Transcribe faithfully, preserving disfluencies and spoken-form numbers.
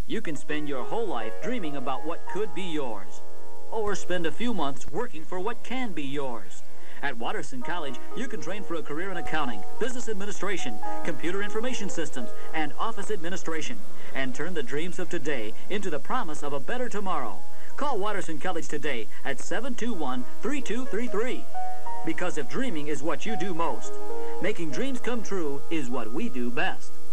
You can spend your whole life dreaming about what could be yours, or spend a few months working for what can be yours. At Watterson College, you can train for a career in accounting, business administration, computer information systems, and office administration, and turn the dreams of today into the promise of a better tomorrow. Call Watterson College today at seven two one, three two three three. Because if dreaming is what you do most, making dreams come true is what we do best.